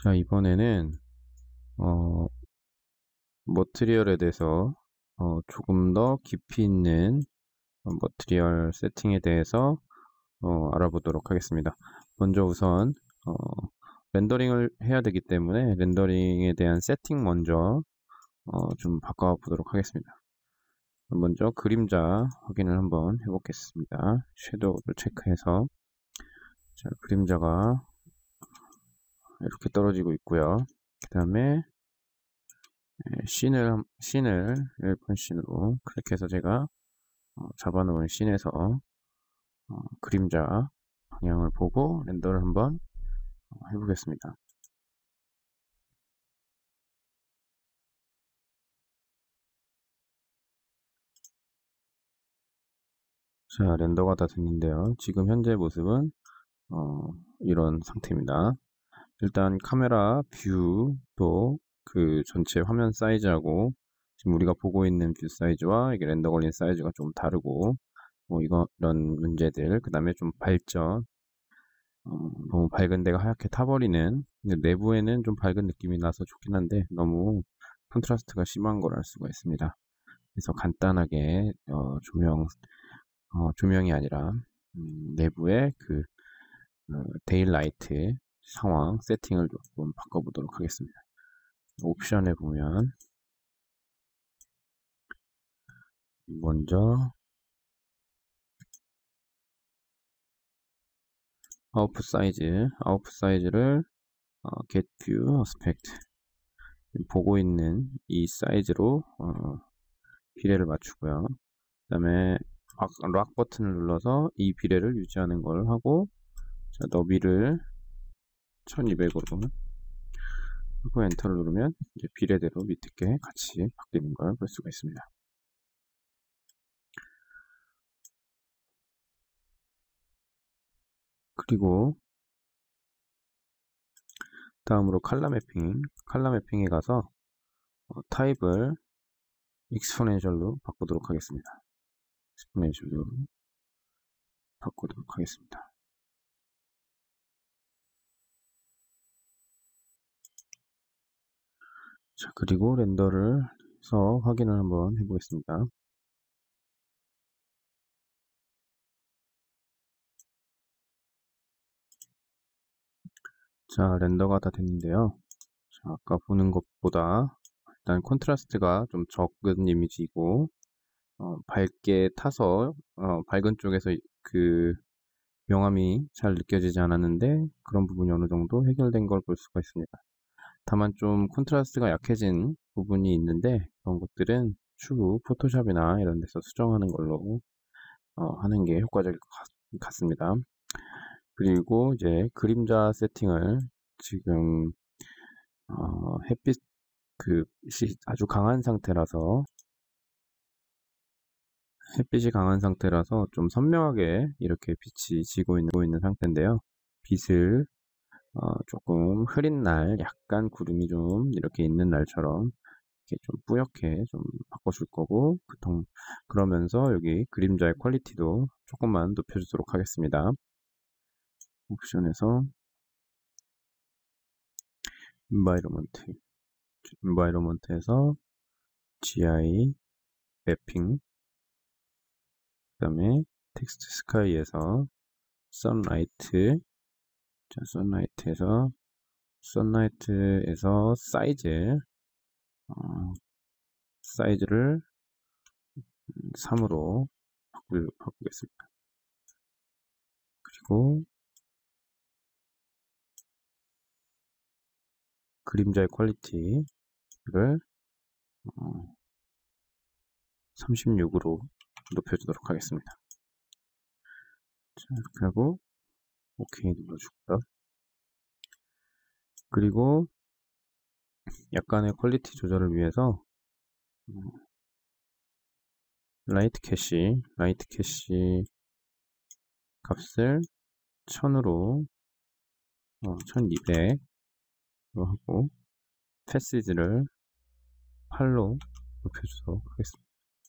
자, 이번에는 머티리얼에 대해서 조금 더 깊이 있는 머티리얼 세팅에 대해서 알아보도록 하겠습니다. 먼저 우선 렌더링을 해야 되기 때문에 렌더링에 대한 세팅 먼저 좀 바꿔보도록 하겠습니다. 먼저 그림자 확인을 한번 해보겠습니다. 섀도우를 체크해서, 자, 그림자가 이렇게 떨어지고 있고요. 그 다음에 씬을 1번 씬으로 클릭해서 제가 잡아놓은 씬에서 그림자 방향을 보고 렌더를 한번 해보겠습니다. 자, 렌더가 다 됐는데요. 지금 현재 모습은 이런 상태입니다. 일단 카메라 뷰도 그 전체 화면 사이즈하고 지금 우리가 보고 있는 뷰 사이즈와 이게 렌더 걸린 사이즈가 좀 다르고 이런 문제들, 그 다음에 좀 발전, 너무 밝은 데가 하얗게 타버리는, 내부에는 좀 밝은 느낌이 나서 좋긴 한데 너무 컨트라스트가 심한 걸 알 수가 있습니다. 그래서 간단하게 조명이 아니라 내부의 그 데일라이트 상황 세팅을 조금 바꿔보도록 하겠습니다. 옵션에 보면 먼저 아웃풋 사이즈를 get view aspect, 보고 있는 이 사이즈로 비례를 맞추고요. 그 다음에 락 버튼을 눌러서 이 비례를 유지하는 걸 하고, 자, 너비를 1200으로 하고 엔터를 누르면 이제 비례대로 밑에 같이 바뀌는 걸 볼 수가 있습니다. 그리고 다음으로 칼라 매핑에 가서 타입을 익스포넨셜로 바꾸도록 하겠습니다. 자, 그리고 렌더를 해서 확인을 한번 해보겠습니다. 자, 렌더가 다 됐는데요. 자, 아까 보는 것보다 일단 콘트라스트가 좀 적은 이미지이고, 밝게 타서 밝은 쪽에서 그 명암이 잘 느껴지지 않았는데 그런 부분이 어느 정도 해결된 걸 볼 수가 있습니다. 다만 좀 콘트라스트가 약해진 부분이 있는데 그런 것들은 추후 포토샵이나 이런 데서 수정하는 걸로 하는 게 효과적일 것 같습니다. 그리고 이제 그림자 세팅을 지금 햇빛 아주 강한 상태라서, 햇빛이 강한 상태라서 좀 선명하게 이렇게 빛이 지고 있는 상태인데요. 빛을 조금 흐린 날, 약간 구름이 좀 이렇게 있는 날처럼 이렇게 좀 뿌옇게 좀 바꿔줄 거고, 그러면서 여기 그림자의 퀄리티도 조금만 높여주도록 하겠습니다. 옵션에서 인바이러먼트에서 GI 매핑, 그 다음에 텍스트 스카이에서 선라이트, 자, 선라이트에서 사이즈를 3으로 바꾸겠습니다. 그리고 그림자의 퀄리티를 36으로 높여주도록 하겠습니다. 자, 이렇게 하고 OK 눌러주고요. 그리고 약간의 퀄리티 조절을 위해서 라이트 캐시 값을 1000으로 1200 하고 패시지를 8로 높여주도록 하겠습니다.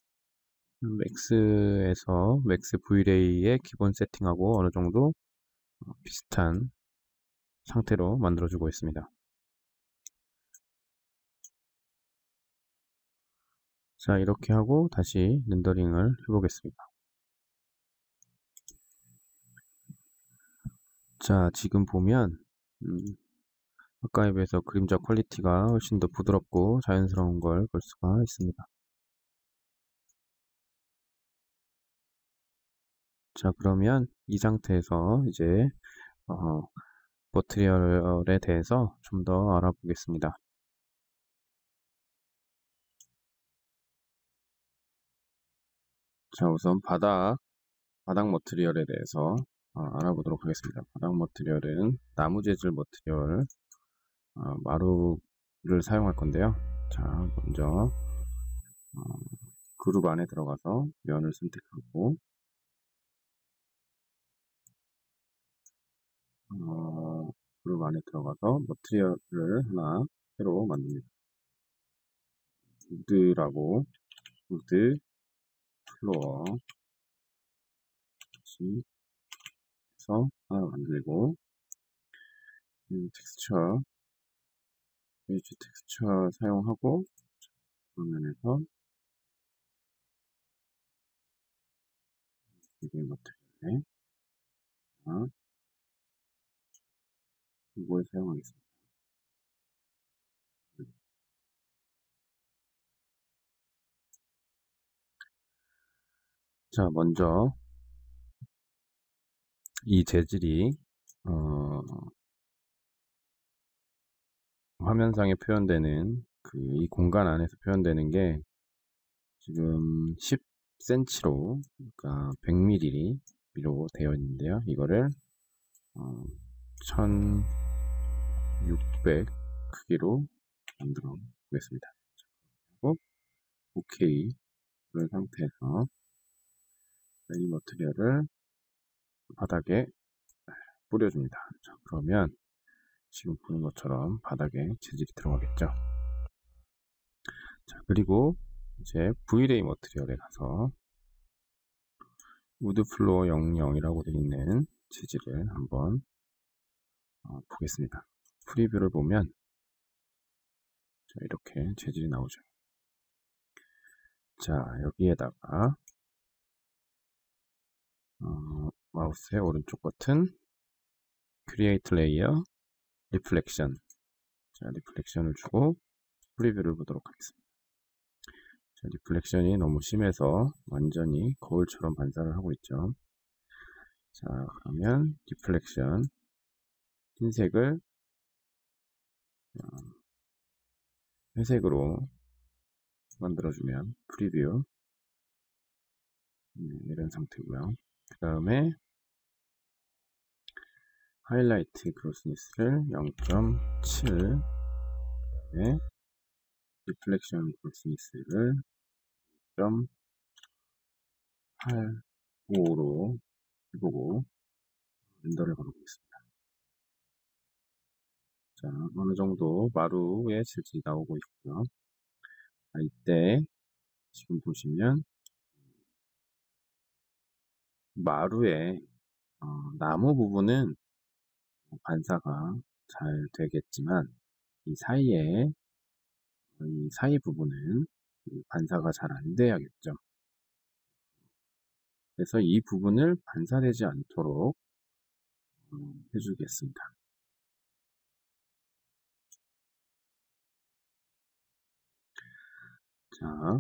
맥스 Vlay의 기본 세팅하고 어느 정도 비슷한 상태로 만들어주고 있습니다. 자, 이렇게 하고 다시 렌더링을 해보겠습니다. 자, 지금 보면 아까에 비해서 그림자 퀄리티가 훨씬 더 부드럽고 자연스러운 걸 볼 수가 있습니다. 자, 그러면 이 상태에서 이제 머티리얼에 대해서 좀 더 알아보겠습니다. 자, 우선 바닥 머티리얼에 대해서 알아보도록 하겠습니다. 바닥 머티리얼은 나무 재질 머티리얼 마루를 사용할 건데요. 자, 먼저 그룹 안에 들어가서 면을 선택하고 그룹 안에 들어가서 머티리얼을 하나 새로 만듭니다. 우드라고 우드 플로어 해서 하나 만들고 텍스처 페이지 텍스처 사용하고 화면에서 이게 머티리얼에 이걸 사용하겠습니다. 자, 먼저 이 재질이 화면상에 표현되는 이 공간 안에서 표현되는 게 지금 10cm로 그러니까 100mm로 되어 있는데요. 이거를 1600 크기로 만들어 보겠습니다. 그리고 OK 그런 상태에서 이 머티리얼을 바닥에 뿌려줍니다. 자, 그러면 지금 보는 것처럼 바닥에 재질이 들어가겠죠. 자, 그리고 이제 V-ray 머티리얼에 가서 우드 플로어 00이라고 되어 있는 재질을 한번 보겠습니다. 프리뷰를 보면 자, 이렇게 재질이 나오죠. 자, 여기에다가 마우스의 오른쪽 버튼 Create Layer Reflection 자, 리플렉션을 주고 프리뷰를 보도록 하겠습니다. 자, 리플렉션이 너무 심해서 완전히 거울처럼 반사를 하고 있죠. 자, 그러면 리플렉션 흰색을 회색으로 만들어주면 프리뷰 이런 상태고요. 그 다음에 하이라이트 그로스니스를 0.7 리플렉션 그로스니스를 0.85로 해보고 렌더를 걸어보겠습니다. 자, 어느 정도 마루의 재질이 나오고 있고요. 자, 이때 지금 보시면 마루의 나무 부분은 반사가 잘 되겠지만 이 사이 부분은 반사가 잘 안 돼야겠죠. 그래서 이 부분을 반사되지 않도록 해주겠습니다. 자,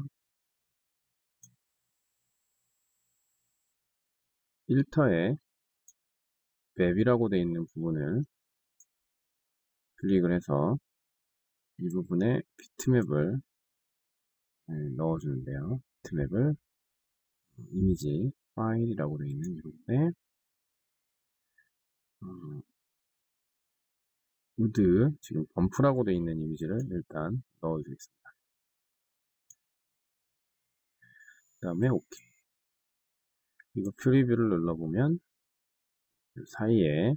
필터에 맵이라고 되어 있는 부분을 클릭을 해서 이 부분에 비트맵을 넣어주는데요. 비트맵을 이미지 파일이라고 되어 있는 이 부분에 우드 지금 범프라고 되어 있는 이미지를 일단 넣어주겠습니다. 그 다음에 OK. 이거 프리뷰를 눌러보면 사이에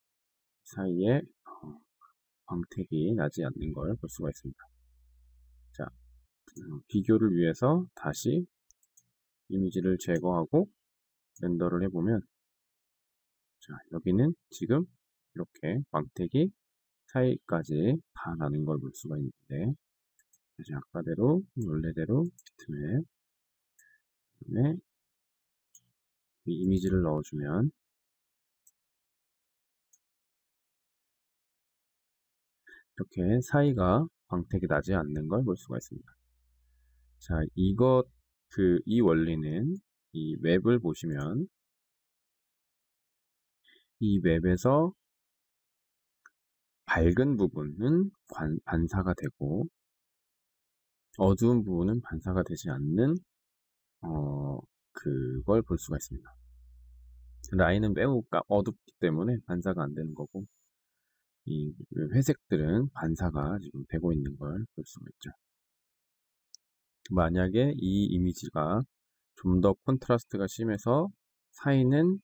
광택이 나지 않는 걸 볼 수가 있습니다. 자, 비교를 위해서 다시 이미지를 제거하고 렌더를 해보면 자, 여기는 지금 이렇게 광택이 사이까지 다 나는 걸 볼 수가 있는데 다시 아까대로 원래대로 비트맵, 그다음에 이 이미지를 넣어주면 이렇게 사이가 광택이 나지 않는 걸 볼 수가 있습니다. 자, 이 원리는 이 맵을 보시면 이 맵에서 밝은 부분은 반사가 되고 어두운 부분은 반사가 되지 않는 그걸 볼 수가 있습니다. 라인은 매우 어둡기 때문에 반사가 안 되는 거고 이 회색들은 반사가 지금 되고 있는 걸 볼 수가 있죠. 만약에 이 이미지가 좀 더 콘트라스트가 심해서 사이는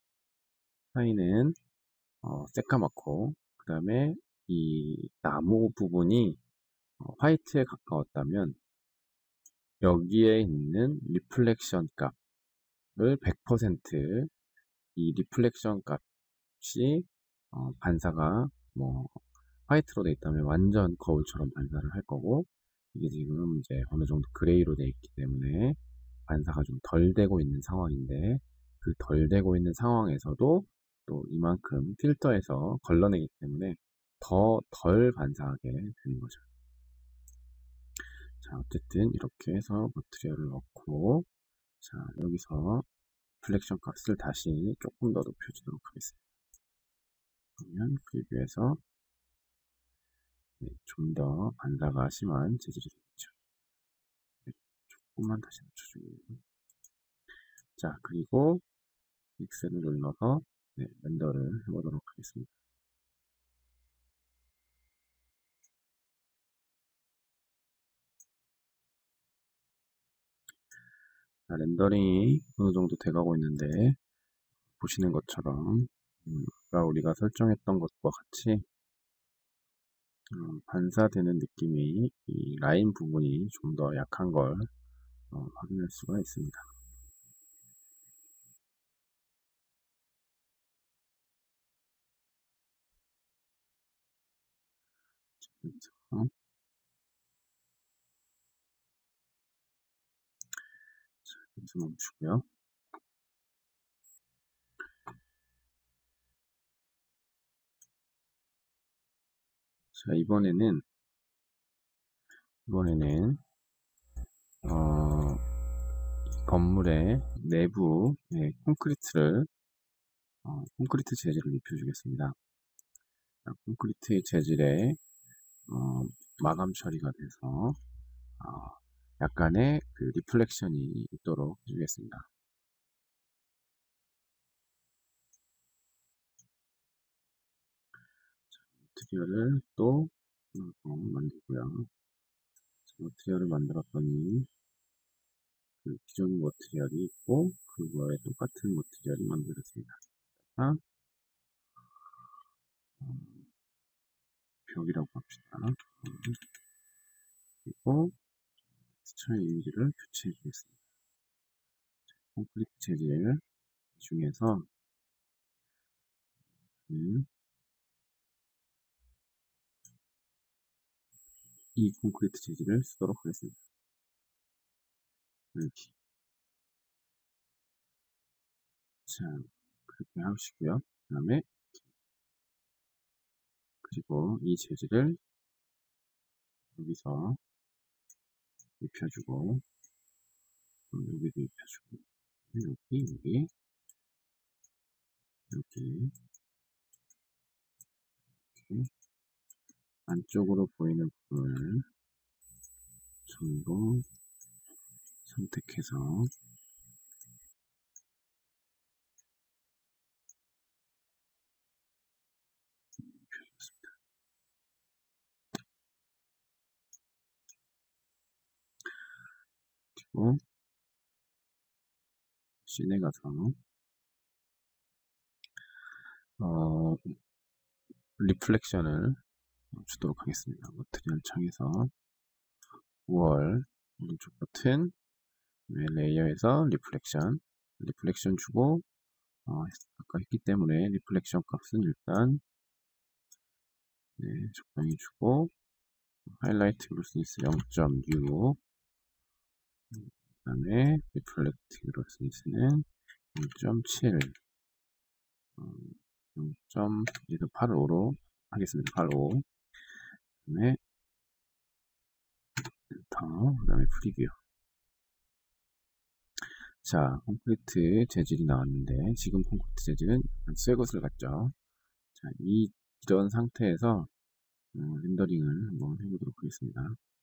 새까맣고 그 다음에 이 나무 부분이 화이트에 가까웠다면 여기에 있는 리플렉션 값을 100% 이 리플렉션 값이 반사가 화이트로 되어 있다면 완전 거울처럼 반사를 할 거고 이게 지금 이제 어느 정도 그레이로 되어 있기 때문에 반사가 좀 덜 되고 있는 상황인데 그 덜 되고 있는 상황에서도 또 이만큼 필터에서 걸러내기 때문에 더 덜 반사하게 되는 거죠. 자, 어쨌든 이렇게 해서 머티리얼을 넣고 자, 여기서 플렉션 값을 다시 조금 더 높여주도록 하겠습니다. 그러면 프리뷰에서 좀 더 반사가 심한 재질이 되겠죠. 조금만 다시 낮춰주고 자, 그리고 픽셀을 눌러서 렌더를 해보도록 하겠습니다. 자, 렌더링이 어느 정도 돼가고 있는데 보시는 것처럼 아까 우리가 설정했던 것과 같이 반사되는 느낌이 이 라인 부분이 좀 더 약한 걸 확인할 수가 있습니다. 그래서 여기서 멈추고요. 자, 이번에는 건물의 내부에 콘크리트 재질을 입혀주겠습니다. 콘크리트 재질에 마감 처리가 돼서 약간의 그 리플렉션이 있도록 해주겠습니다. 머티리얼을 또 만들고요. 머티리얼을 만들었더니 그 기존 머티리얼이 있고 그거에 똑같은 머티리얼이 만들어졌습니다. 벽이라고 합시다. 그리고 텍스처 이미지를 교체해 주겠습니다. 콘크리트 재질 중에서 이 콘크리트 재질을 쓰도록 하겠습니다. 이렇게. 자, 그렇게 하시고요. 그 다음에 그리고 이 재질을 여기서 입혀주고 여기도 입혀주고 여기 이렇게 안쪽으로 보이는 부분을 전부 선택해서 입혀주겠습니다. 그리고 씬에 가서 리플렉션을 주도록 하겠습니다. 머티리얼 창에서 월 오른쪽 버튼 레이어에서 리플렉션 주고 아까 했기 때문에 리플렉션 값은 일단 적당히 주고 하이라이트 그로스니스 0.6, 그 다음에 리플렉트 그로스니스는 0.7, 0.85로 하겠습니다. 85. 그 다음에 엔터, 그 다음에 프리뷰. 자, 콘크리트 재질이 나왔는데 지금 콘크리트 재질은 새 것을 같죠. 자, 이런 상태에서 렌더링을 한번 해보도록 하겠습니다.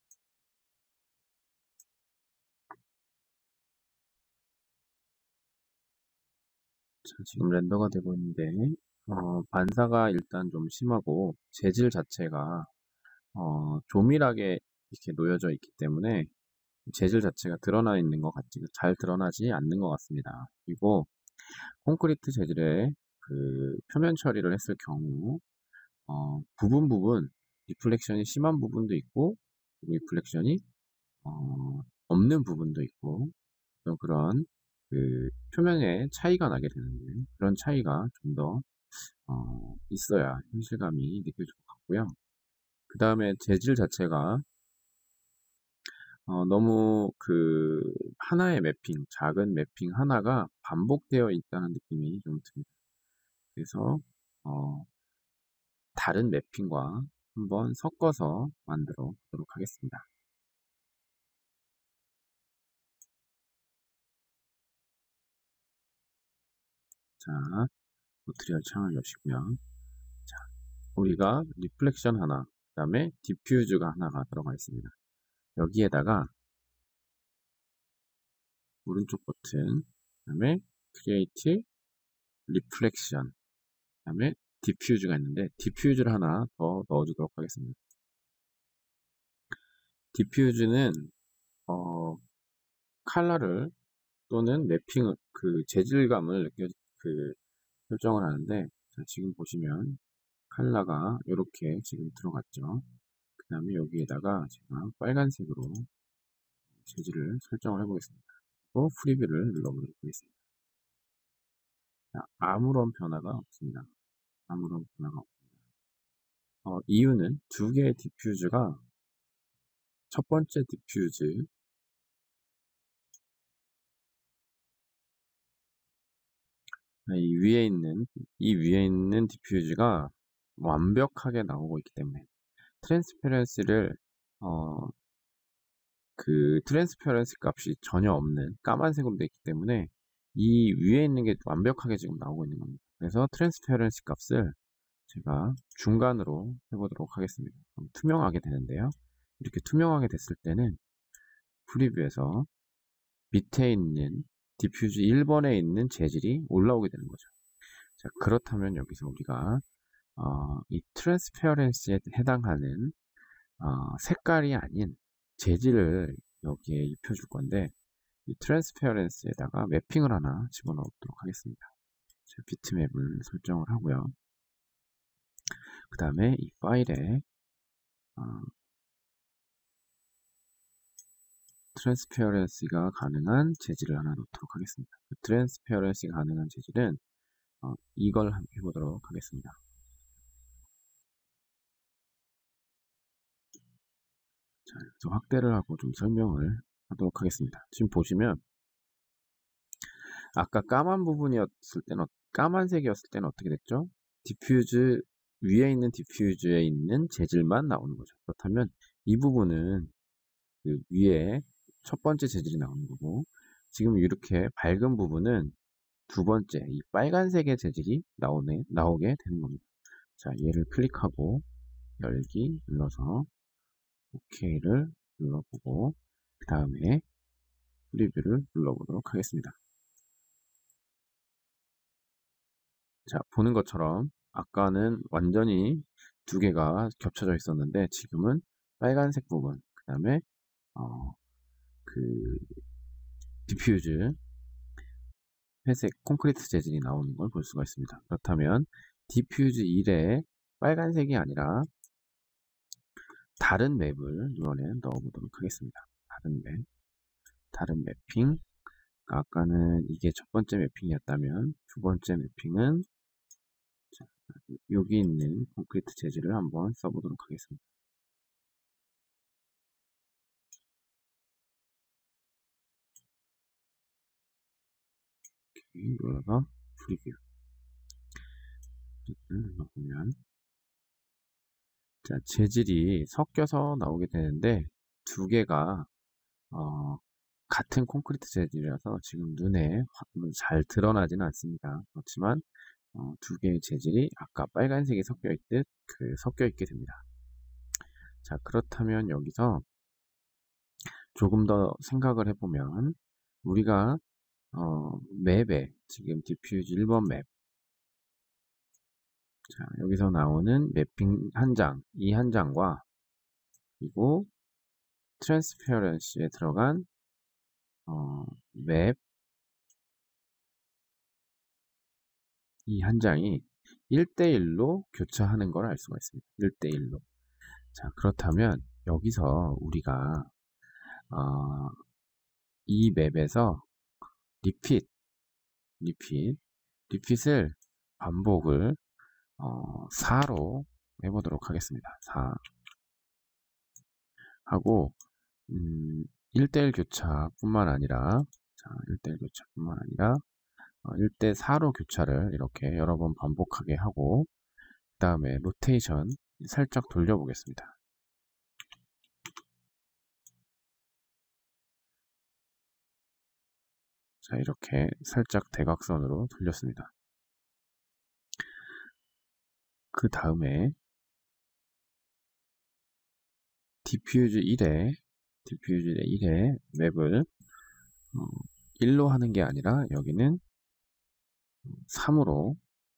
자, 지금 렌더가 되고 있는데 반사가 일단 좀 심하고 재질 자체가 조밀하게 이렇게 놓여져 있기 때문에 재질 자체가 드러나 있는 것 같지 잘 드러나지 않는 것 같습니다. 그리고 콘크리트 재질의 그 표면 처리를 했을 경우 부분 리플렉션이 심한 부분도 있고 리플렉션이 없는 부분도 있고 그런 그 표면에 차이가 나게 되는데 그런 차이가 좀 더 있어야 현실감이 느껴질 것 같고요. 그 다음에 재질 자체가 너무 그 하나의 매핑, 작은 매핑 하나가 반복되어 있다는 느낌이 좀 듭니다. 그래서 다른 매핑과 한번 섞어서 만들어 보도록 하겠습니다. 자, 모트리얼 창을 여시고요. 자, 우리가 리플렉션 하나, 그 다음에 디퓨즈가 하나가 들어가 있습니다. 여기에다가 오른쪽 버튼, 그 다음에 크리에이트 리플렉션, 그 다음에 디퓨즈가 있는데 디퓨즈를 하나 더 넣어주도록 하겠습니다. 디퓨즈는 컬러를 또는 매핑을 그 재질감을 설정을 하는데 자, 지금 보시면 컬러가 이렇게 지금 들어갔죠. 그 다음에 여기에다가 제가 빨간색으로 재질을 설정을 해보겠습니다. 또 프리뷰를 눌러보도록 하겠습니다. 자, 아무런 변화가 없습니다. 아무런 변화가 없습니다. 이유는 두 개의 디퓨즈가 첫 번째 디퓨즈 이 위에 있는 디퓨즈가 완벽하게 나오고 있기 때문에 트랜스페런스를 그 트랜스페런스 값이 전혀 없는 까만색으로 되어 있기 때문에 이 위에 있는 게 완벽하게 지금 나오고 있는 겁니다. 그래서 트랜스페런스 값을 제가 중간으로 해보도록 하겠습니다. 그럼 투명하게 되는데요. 이렇게 투명하게 됐을 때는 프리뷰에서 밑에 있는 디퓨즈 1번에 있는 재질이 올라오게 되는 거죠. 자, 그렇다면 여기서 우리가 이 트랜스페어런스에 해당하는 색깔이 아닌 재질을 여기에 입혀줄 건데 이 트랜스페어런스에다가 매핑을 하나 집어넣도록 하겠습니다. 자, 비트맵을 설정을 하고요. 그 다음에 이 파일에 트랜스페어런스가 가능한 재질을 하나 넣도록 하겠습니다. 그 트랜스페어런스가 가능한 재질은 이걸 해보도록 하겠습니다. 자, 여기서 확대를 하고 좀 설명을 하도록 하겠습니다. 지금 보시면 아까 까만색이었을 때는 어떻게 됐죠? 디퓨즈 위에 있는 디퓨즈에 있는 재질만 나오는 거죠. 그렇다면 이 부분은 그 위에 첫 번째 재질이 나오는 거고 지금 이렇게 밝은 부분은 두 번째 이 빨간색의 재질이 나오게 되는 겁니다. 자, 얘를 클릭하고 열기 눌러서 OK를 눌러보고 그 다음에 프리뷰를 눌러보도록 하겠습니다. 자, 보는 것처럼 아까는 완전히 두 개가 겹쳐져 있었는데 지금은 빨간색 부분, 그 다음에 그 디퓨즈 회색 콘크리트 재질이 나오는 걸 볼 수가 있습니다. 그렇다면 디퓨즈 1에 빨간색이 아니라 다른 맵을 이번에 넣어보도록 하겠습니다. 다른 매핑. 아까는 이게 첫 번째 매핑이었다면 두 번째 매핑은 여기 있는 콘크리트 재질을 한번 써보도록 하겠습니다. 눌러서 프리뷰 눌러보면 자, 재질이 섞여서 나오게 되는데 두 개가 같은 콘크리트 재질이라서 지금 눈에 잘 드러나지는 않습니다. 그렇지만 두 개의 재질이 아까 빨간색이 섞여 있듯 섞여 있게 됩니다. 자, 그렇다면 여기서 조금 더 생각을 해보면 우리가 맵에 지금 디퓨즈 1번 맵 자, 여기서 나오는 매핑 한 장, 이 한 장과 그리고 트랜스페어런시에 들어간 맵 이 한 장이 1대1로 교차하는 걸 알 수가 있습니다. 1대1로. 자, 그렇다면 여기서 우리가 이 맵에서 리핏을 반복을 4로 해보도록 하겠습니다. 4 하고 1대1 교차뿐만 아니라 자, 1대1 교차뿐만 아니라 1대4로 교차를 이렇게 여러 번 반복하게 하고 그 다음에 로테이션 살짝 돌려보겠습니다. 자, 이렇게 살짝 대각선으로 돌렸습니다. 그 다음에 디퓨즈 1에 맵을 1로 하는 게 아니라 여기는 3으로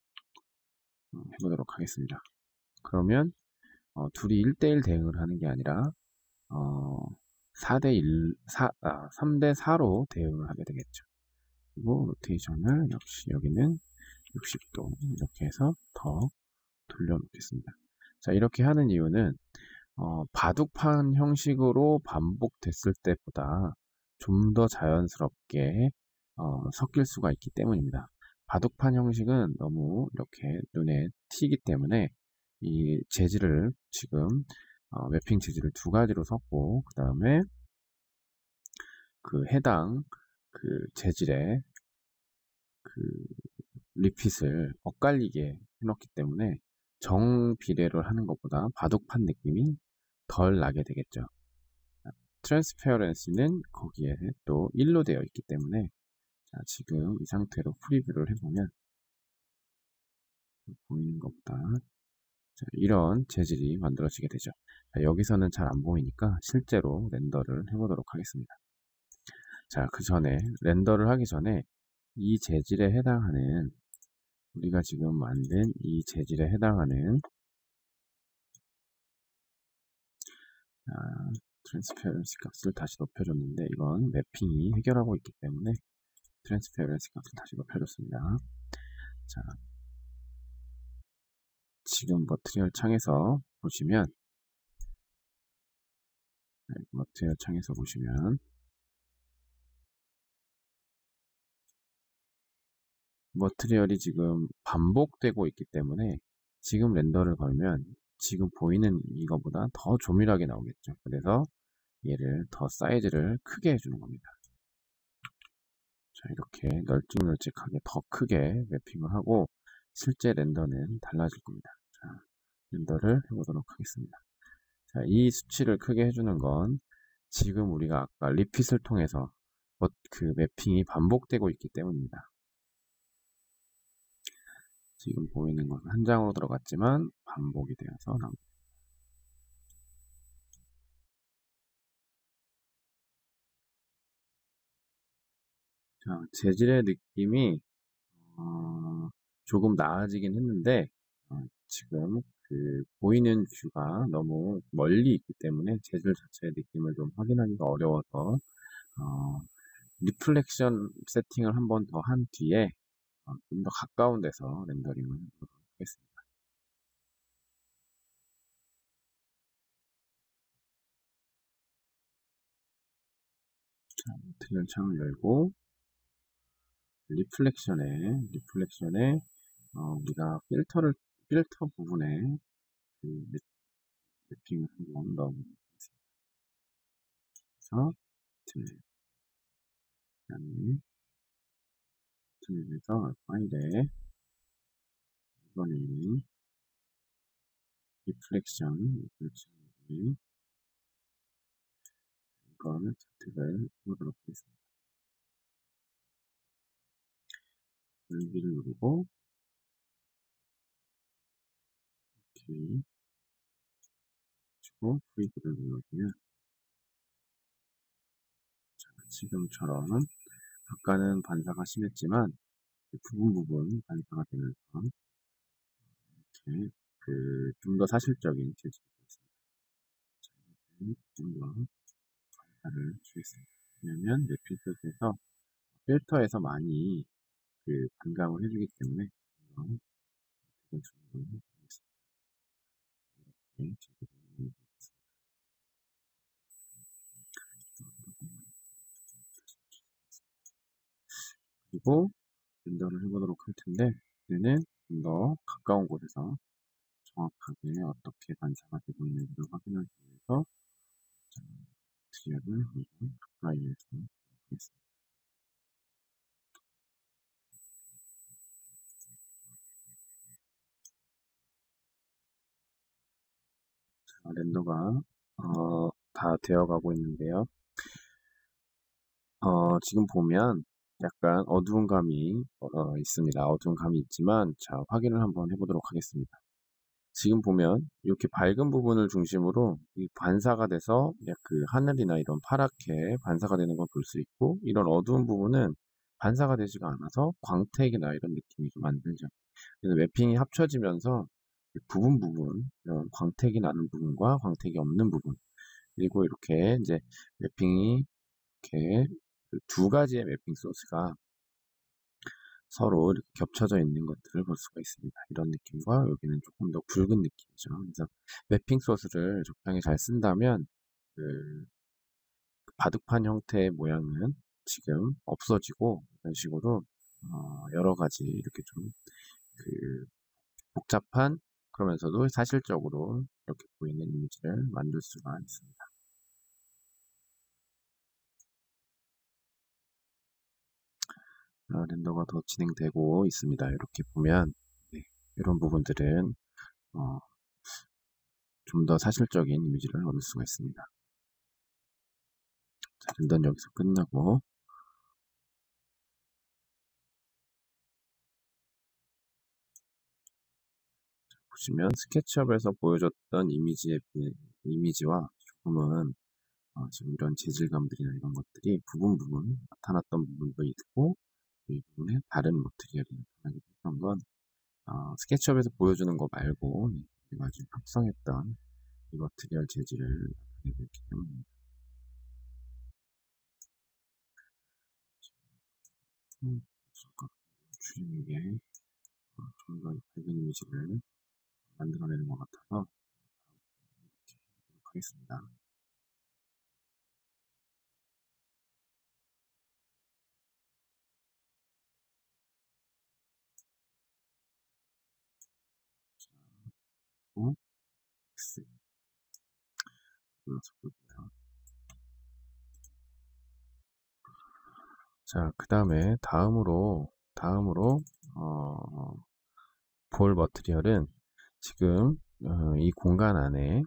해보도록 하겠습니다. 그러면 둘이 1대1 대응을 하는 게 아니라 3대4로 대응을 하게 되겠죠. 그리고 로테이션을 역시 여기는 60도 이렇게 해서 더 돌려놓겠습니다. 자, 이렇게 하는 이유는 바둑판 형식으로 반복됐을 때보다 좀 더 자연스럽게 섞일 수가 있기 때문입니다. 바둑판 형식은 너무 이렇게 눈에 튀기 때문에 이 재질을 지금 맵핑 재질을 두 가지로 섞고 그 다음에 해당 재질의 리핏을 엇갈리게 해놓기 때문에 정비례를 하는 것보다 바둑판 느낌이 덜 나게 되겠죠. 트랜스페어런시는 거기에 또 1로 되어 있기 때문에 자, 지금 이 상태로 프리뷰를 해보면 보이는 것보다 자, 이런 재질이 만들어지게 되죠. 자, 여기서는 잘 안 보이니까 실제로 렌더를 해보도록 하겠습니다. 자, 그 전에 렌더를 하기 전에 이 재질에 해당하는 우리가 지금 만든 이 재질에 해당하는 트랜스페어런시 값을 다시 높여줬는데 이건 맵핑이 해결하고 있기 때문에 트랜스페어런시 값을 다시 높여줬습니다. 자, 지금 머티리얼 창에서 보시면 머티리얼 창에서 보시면 머티리얼이 지금 반복되고 있기 때문에 지금 렌더를 걸면 지금 보이는 이거보다 더 조밀하게 나오겠죠. 그래서 얘를 더 사이즈를 크게 해주는 겁니다. 자, 이렇게 널찍널찍하게 더 크게 맵핑을 하고 실제 렌더는 달라질 겁니다. 자, 렌더를 해보도록 하겠습니다. 자, 이 수치를 크게 해주는 건 지금 우리가 아까 리핏을 통해서 맵핑이 반복되고 있기 때문입니다. 지금 보이는 것은 한 장으로 들어갔지만 반복이 되어서 나옵니다. 자, 재질의 느낌이 조금 나아지긴 했는데 지금 보이는 뷰가 너무 멀리 있기 때문에 재질 자체의 느낌을 좀 확인하기가 어려워서 리플렉션 세팅을 한 번 더 한 뒤에 좀 더 가까운 데서 렌더링을 해보도록 하겠습니다. 자, 트리얼 창을 열고 리플렉션에 우리가 필터 부분에 맵핑을 한번 넣어보겠습니다. 그래서 그다음에 버튼에서 파일에 이번에는 리플렉션 이거는 선택을 해보도록 하겠습니다. 열기를 누르고 이렇게 치고 프리드를 눌러주면 지금처럼 아까는 반사가 심했지만 부분 반사가 되면서 이렇게 좀 더 사실적인 재질이 되었습니다. 좀 더 반사를 주겠습니다. 왜냐면 랩핑소스에서 필터에서 많이 반감을 해주기 때문에 이걸 주는 하겠습니다. 그리고 렌더를 해보도록 할 텐데 얘는 좀 더 가까운 곳에서 정확하게 어떻게 반사가 되고 있는지를 확인하기 위해서 트리얼을 한번 가까이 해서 하겠습니다. 렌더가 다 되어가고 있는데요. 지금 보면 약간 어두운 감이 있습니다. 어두운 감이 있지만 자 확인을 한번 해보도록 하겠습니다. 지금 보면 이렇게 밝은 부분을 중심으로 이 반사가 돼서 하늘이나 이런 파랗게 반사가 되는 걸 볼 수 있고, 이런 어두운 부분은 반사가 되지가 않아서 광택이나 이런 느낌이 좀 안 들죠. 그래서 맵핑이 합쳐지면서 부분 이런 광택이 나는 부분과 광택이 없는 부분, 그리고 이렇게 이제 맵핑이 이렇게 두 가지의 맵핑 소스가 서로 이렇게 겹쳐져 있는 것들을 볼 수가 있습니다. 이런 느낌과 여기는 조금 더 굵은 느낌이죠. 그래서 맵핑 소스를 적당히 잘 쓴다면 바둑판 형태의 모양은 지금 없어지고, 이런 식으로 여러 가지 이렇게 좀 복잡한, 그러면서도 사실적으로 이렇게 보이는 이미지를 만들 수가 있습니다. 렌더가 더 진행되고 있습니다. 이렇게 보면 이런 부분들은 좀 더 사실적인 이미지를 얻을 수가 있습니다. 자, 렌더는 여기서 끝나고 보시면 스케치업에서 보여줬던 이미지와 조금은 지금 이런 재질감들이나 이런 것들이 부분 나타났던 부분도 있고, 이 부분에 다른 머티리얼이 나타나게 됐던 건 스케치업에서 보여주는 거 말고 우리가 지금 합성했던 이 머티리얼 재질을 나타내고 있기 때문입니다. 주인에게 좀 더 밝은 이미지를 만들어내는 것 같아서 이렇게 하도록 하겠습니다. X 눌러서 볼게요. 자, 그 다음에 다음으로 볼 머티리얼은 지금 이 공간 안에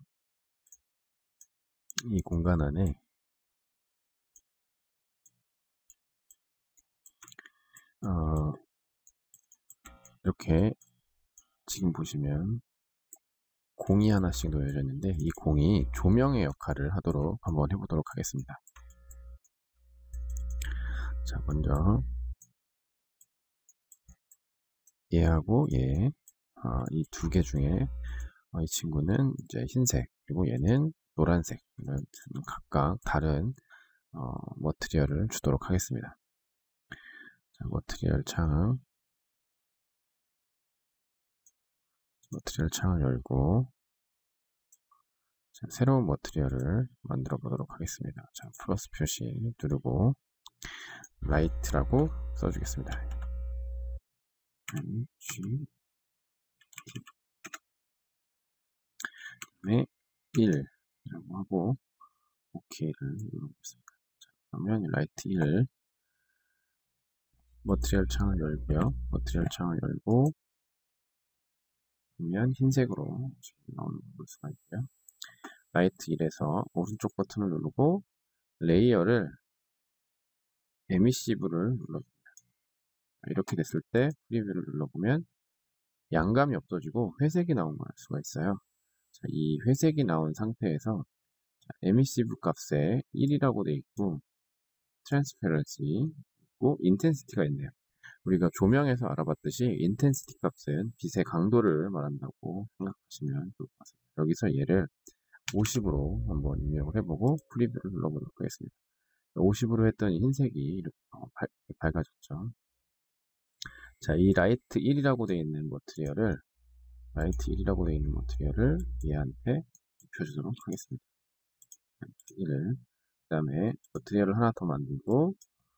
이렇게 지금 보시면 공이 하나씩 놓여져 있는데, 이 공이 조명의 역할을 하도록 한번 해보도록 하겠습니다. 자, 먼저 얘하고 얘, 이 두 개 중에 이 친구는 이제 흰색, 그리고 얘는 노란색, 이런 각각 다른 머티리얼을 주도록 하겠습니다. 자, 머티리얼 창을 열고, 자, 새로운 머티리얼을 만들어 보도록 하겠습니다. 자, 플러스 표시 누르고 라이트라고 써주겠습니다. G 다음에 1이라고 하고 OK를 눌러보겠습니다. 자, 그러면 라이트 1 머티리얼 창을 열고요. 머티리얼 창을 열고 보면 흰색으로 나오는 걸 볼 수가 있고요. 라이트 1에서 오른쪽 버튼을 누르고 레이어를 에미시브를 눌러줍니다. 이렇게 됐을 때 프리뷰를 눌러보면 양감이 없어지고 회색이 나온 걸 알 수가 있어요. 자, 이 회색이 나온 상태에서 에미시브 값에 1이라고 되어 있고 트랜스페런시 있고 인텐시티가 있네요. 우리가 조명에서 알아봤듯이 인텐시티 값은 빛의 강도를 말한다고 생각하시면 좋을 것 같습니다. 여기서 얘를 50으로 한번 입력을 해보고 프리뷰를 눌러보도록 하겠습니다. 50으로 했더니 흰색이 이렇게 밝아졌죠. 자, 이 라이트 1이라고 되어 있는 머티리얼을 얘한테 입혀주도록 하겠습니다. 1을 그 다음에 머티리얼을 하나 더 만들고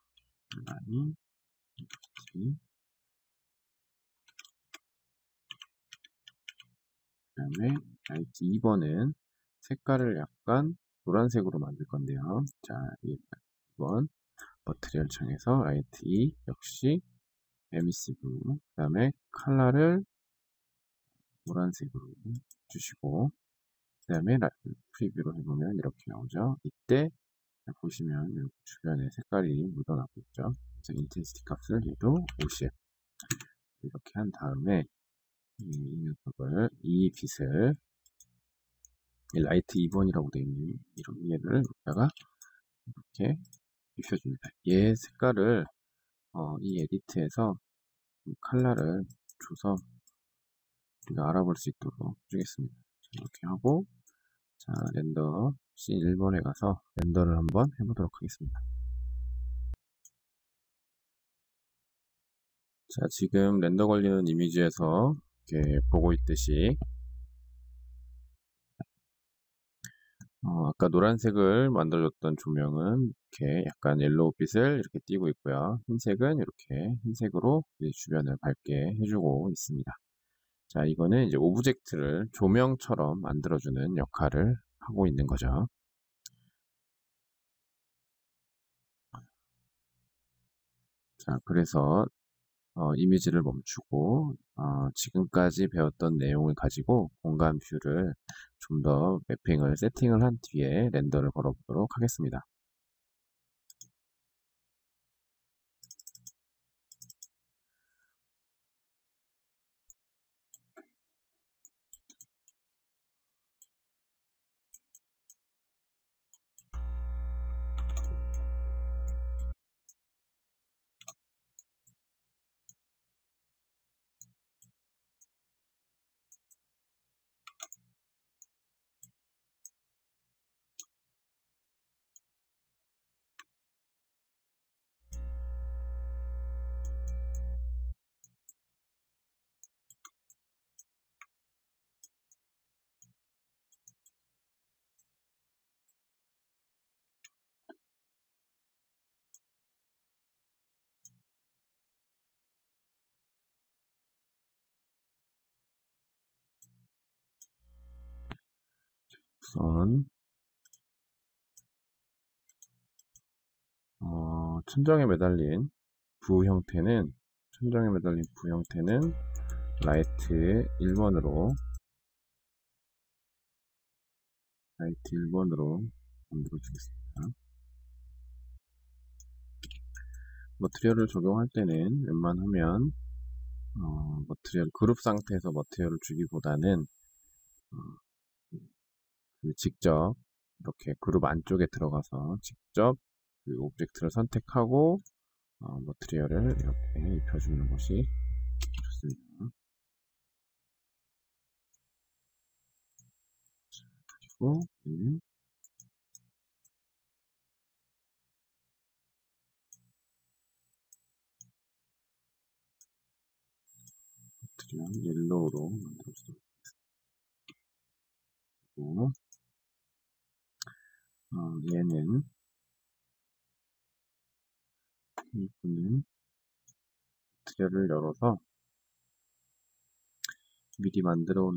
그 다음에 라이트 2번은 색깔을 약간 노란색으로 만들 건데요. 자, 2번 머티리얼 창에서 라이트 2 역시 에미시브 그 다음에 컬러를 노란색으로 주시고 그 다음에 프리뷰로 해보면 이렇게 나오죠. 이때 보시면 주변에 색깔이 묻어나고 있죠. 그래서 인텐시티 값을 얘도 50 이렇게 한 다음에 이 녀석을 이 빛을 이 라이트 2번이라고 되어 있는 이런 얘를 여기다가 이렇게 입혀줍니다. 얘 색깔을 이 에디트에서 컬러를 줘서 우리가 알아볼 수 있도록 해주겠습니다. 이렇게 하고 자 렌더 C1번에 가서 렌더를 한번 해보도록 하겠습니다. 자 지금 렌더 걸리는 이미지에서 이렇게 보고 있듯이 아까 노란색을 만들어줬던 조명은 이렇게 약간 옐로우빛을 이렇게 띄고 있고요. 흰색은 이렇게 흰색으로 주변을 밝게 해주고 있습니다. 자, 이거는 이제 오브젝트를 조명처럼 만들어주는 역할을 하고 있는 거죠. 자, 그래서 이미지를 멈추고 지금까지 배웠던 내용을 가지고 공간 뷰를 좀 더 매핑을 세팅을 한 뒤에 렌더를 걸어보도록 하겠습니다. 우선 천정에 매달린 부 형태는 라이트 1번으로 만들어 주겠습니다. 머티리얼을 적용할 때는 웬만하면 머티리얼 그룹 상태에서 머티리얼을 주기보다는 직접 이렇게 그룹 안쪽에 들어가서 직접 그 오브젝트를 선택하고 머티리얼을 이렇게 입혀주는 것이 좋습니다. 그리고 머티리얼 옐로우로 만들어주도록 하고 얘는 이분은 머티리얼을 열어서 미리 만들어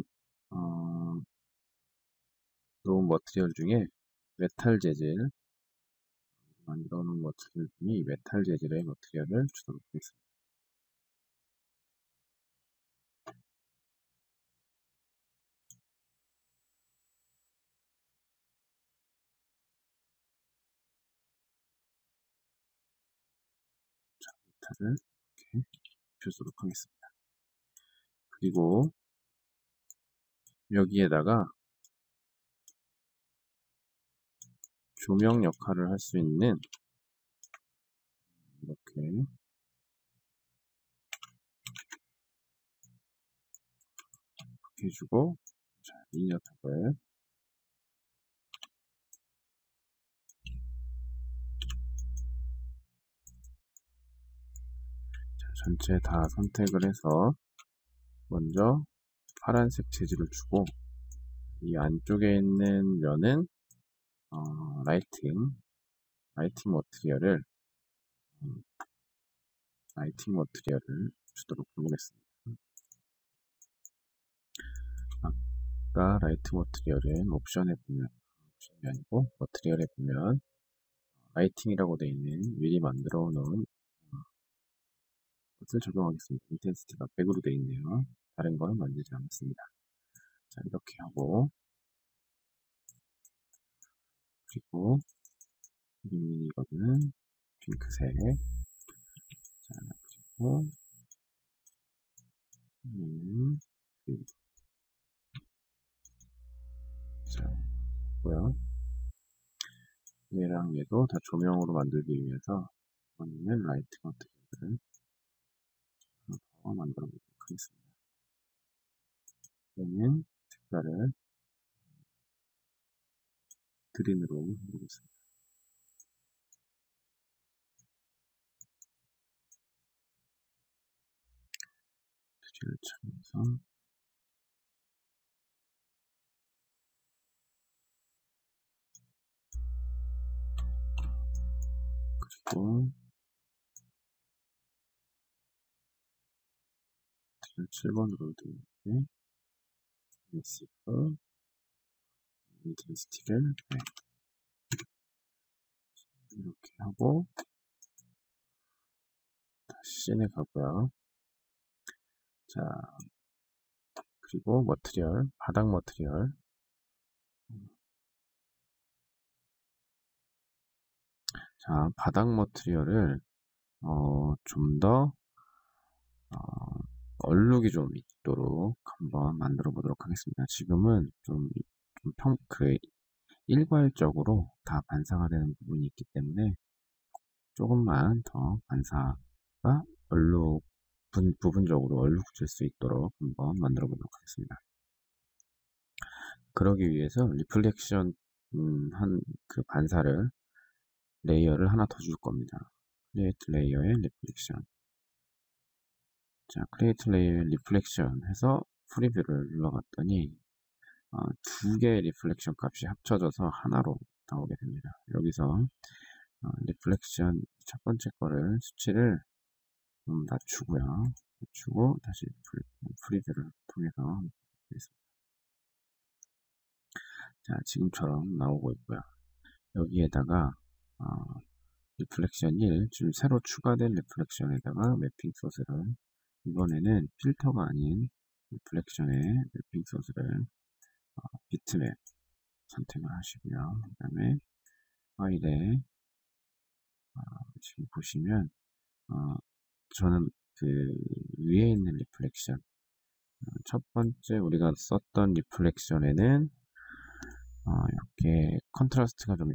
놓은 머티리얼 중에 메탈 재질 만들어 놓은 머티리얼 중에 메탈 재질의 머티리얼을 주도록 하겠습니다. 메탈을 이렇게 주도록 하겠습니다. 그리고 여기에다가 조명 역할을 할 수 있는 이렇게 해주고, 자, 리니어 탑을 전체 다 선택을 해서 먼저 파란색 재질을 주고, 이 안쪽에 있는 면은 라이팅 머티리얼을 주도록 해보겠습니다. 아까 라이트 머티리얼은 옵션이 아니고 머티리얼에 보면 라이팅이라고 되어 있는 미리 만들어 놓은 것을 적용하겠습니다. 인텐시티가 100으로 되어 있네요. 다른 건 만들지 않았습니다. 자, 이렇게 하고, 그리고 이거는 핑크색. 자, 그리고 자, 뭐야? 얘랑 얘도 다 조명으로 만들기 위해서 이번에는 라이트 머티리얼을 하나 더 만들어 보도록 하겠습니다. 얘는 색깔을 그린으로 해보겠습니다. 뒤를 쳐서 그리고 7번으로 되어 있는데 인시브 인텐시티를 이렇게 하고 다시 씬에 가고요. 자, 그리고 머티리얼, 바닥 머티리얼. 자, 바닥 머티리얼을 좀 더 얼룩이 좀 있도록 한번 만들어 보도록 하겠습니다. 지금은 일괄적으로 다 반사가 되는 부분이 있기 때문에 조금만 더 반사가 부분적으로 얼룩질 수 있도록 한번 만들어 보도록 하겠습니다. 그러기 위해서 리플렉션 한 그 반사를 레이어를 하나 더 줄 겁니다. 크리에이트 레이어의 리플렉션. 자, 크리에이트 레이어의 리플렉션 해서 프리뷰를 눌러봤더니 두 개의 리플렉션 값이 합쳐져서 하나로 나오게 됩니다. 여기서 리플렉션 첫 번째 거를 수치를 좀 낮추고 다시 프리뷰를 통해서 하겠습니다. 자, 지금처럼 나오고 있고요. 여기에다가 리플렉션 1, 지금 새로 추가된 리플렉션에다가 매핑 소스를 이번에는 필터가 아닌 리플렉션의 매핑 소스를 비트맵 선택을 하시고요. 그 다음에 파일에 지금 보시면 저는 그 위에 있는 리플렉션 첫 번째 우리가 썼던 리플렉션에는 이렇게 컨트라스트가 좀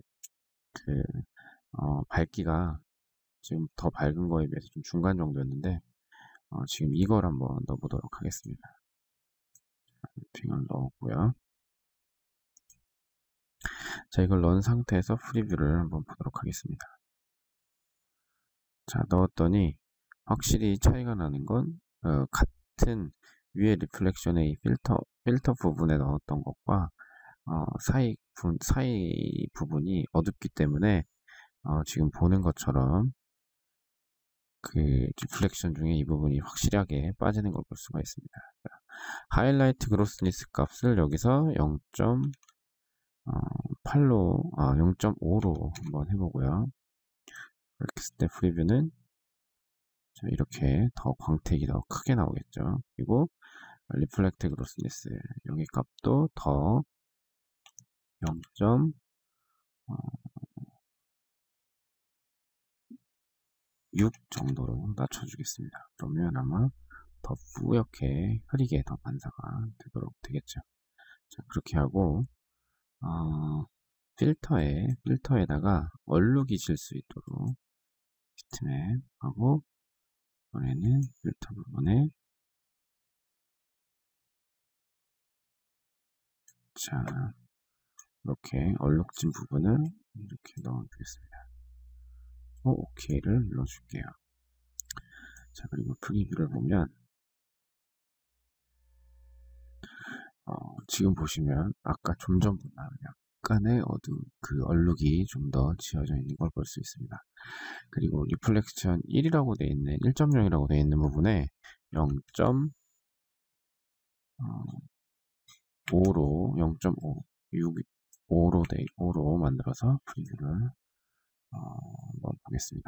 밝기가 지금 더 밝은 거에 비해서 좀 중간 정도였는데 지금 이걸 한번 넣어보도록 하겠습니다. 핑을 넣었고요. 자, 이걸 넣은 상태에서 프리뷰를 한번 보도록 하겠습니다. 자, 넣었더니 확실히 차이가 나는 건 같은 위에 리플렉션의 필터 부분에 넣었던 것과 사이 부분이 어둡기 때문에 지금 보는 것처럼 그 리플렉션 중에 이 부분이 확실하게 빠지는 걸 볼 수가 있습니다. 하이라이트 그로스니스 값을 여기서 0.5로 한번 해보고요. 이렇게 했을 때 프리뷰는 자, 이렇게 더 광택이 더 크게 나오겠죠. 그리고 리플렉트 그로스니스 여기 값도 더 0.6 정도로 낮춰주겠습니다. 그러면 아마 더 뿌옇게 흐리게 더 반사가 되도록 되겠죠. 자, 그렇게 하고 필터에다가 얼룩이 질 수 있도록 비트맵 하고 이번에는 필터 부분에 자 이렇게 얼룩진 부분을 이렇게 넣어주겠습니다. OK를 눌러줄게요. 자, 그리고 프리뷰를 보면 지금 보시면 아까 좀 전보다 약간의 어두운 그 얼룩이 좀 더 지어져 있는 걸 볼 수 있습니다. 그리고 리플렉션 1이라고 되어 있는 1.0이라고 되어 있는 부분에 0.5로 0.5 5로 만들어서 프리뷰를 한번 보겠습니다.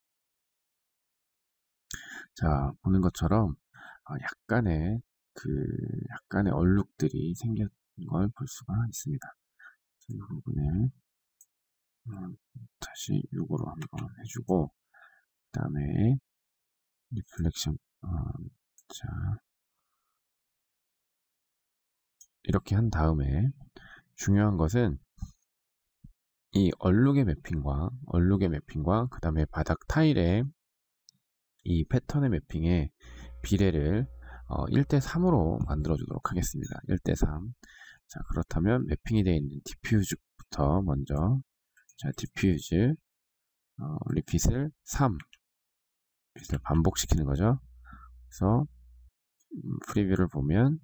자, 보는 것처럼 약간의 얼룩들이 생긴 걸 볼 수가 있습니다. 이 부분을 다시 6으로 한번 해주고 그 다음에 리플렉션 자 이렇게 한 다음에 중요한 것은 이 얼룩의 매핑과 그 다음에 바닥 타일의 이 패턴의 매핑의 비례를 1대3으로 만들어 주도록 하겠습니다. 1대3. 자, 그렇다면 매핑이 되어 있는 디퓨즈부터 먼저 자, 디퓨즈 리핏을 3 그래서 반복시키는 거죠. 그래서 프리뷰를 보면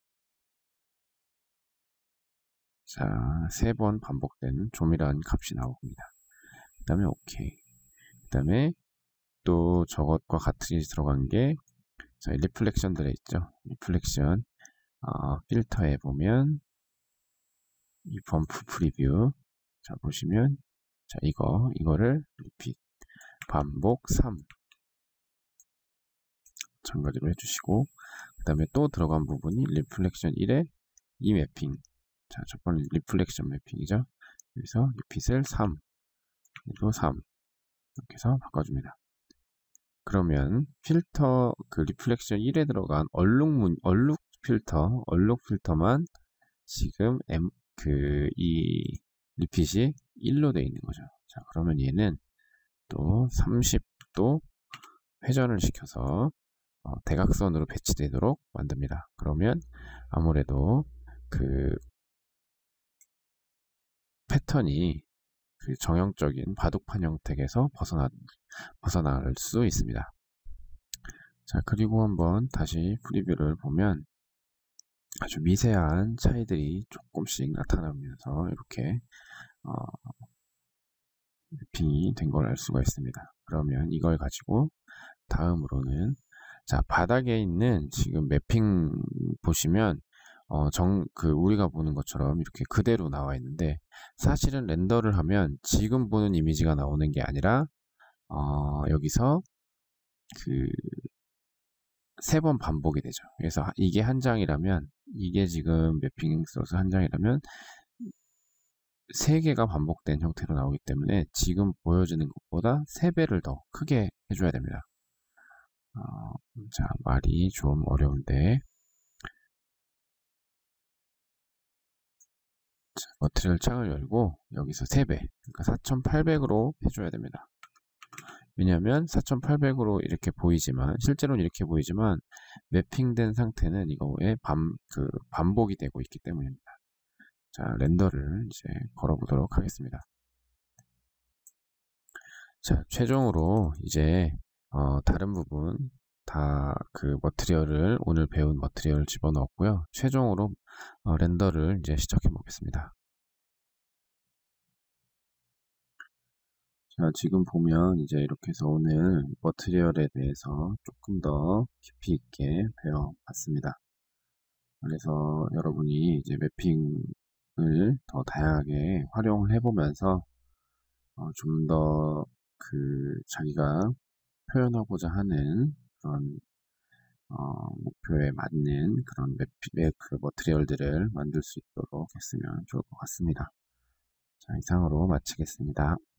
자, 3번 반복되는 조밀한 값이 나옵니다. 그 다음에 OK. 그 다음에 또 저것과 같은 게 들어간 게 자, 리플렉션 들어있죠. 리플렉션 필터에 보면 이 범프 프리뷰 자 보시면 자 이거를 리핏 반복 3 마찬가지로 해주시고 그 다음에 또 들어간 부분이 리플렉션 1에 이 매핑 자 첫 번째 리플렉션 매핑이죠. 여기서 리핏을 3 또 3 이렇게 해서 바꿔줍니다. 그러면 필터 그 리플렉션 1에 들어간 얼룩 필터만 지금 이 리핏이 1로 되어 있는 거죠. 자, 그러면 얘는 또 30도 회전을 시켜서 대각선으로 배치되도록 만듭니다. 그러면 아무래도 그 패턴이 그 정형적인 바둑판 형택에서 벗어날 수 있습니다. 자, 그리고 한번 다시 프리뷰를 보면 아주 미세한 차이들이 조금씩 나타나면서 이렇게 매핑이 된 걸 알 수가 있습니다. 그러면 이걸 가지고 다음으로는 자 바닥에 있는 지금 매핑 보시면 우리가 보는 것처럼 이렇게 그대로 나와 있는데 사실은 렌더를 하면 지금 보는 이미지가 나오는 게 아니라 여기서 그 3번 반복이 되죠. 그래서 이게 한 장이라면 이게 지금 매핑 소스 한 장이라면 3개가 반복된 형태로 나오기 때문에 지금 보여지는 것보다 3배를 더 크게 해줘야 됩니다. 자, 말이 좀 어려운데 자, 머티리얼 창을 열고 여기서 3배 그러니까 4800으로 해줘야 됩니다. 왜냐하면 4800으로 이렇게 보이지만 실제로는 이렇게 보이지만 매핑된 상태는 이거에 반복이 되고 있기 때문입니다. 자, 렌더를 이제 걸어보도록 하겠습니다. 자, 최종으로 이제 다른 부분 다 그 머티리얼을 오늘 배운 머티리얼을 집어넣었고요. 최종으로 렌더를 이제 시작해 보겠습니다. 자, 지금 보면 이제 이렇게 해서 오늘 머티리얼에 대해서 조금 더 깊이 있게 배워봤습니다. 그래서 여러분이 이제 매핑을 더 다양하게 활용을 해보면서 좀 더 자기가 표현하고자 하는 그런 목표에 맞는 그런 그 머티리얼들을 만들 수 있도록 했으면 좋을 것 같습니다. 자, 이상으로 마치겠습니다.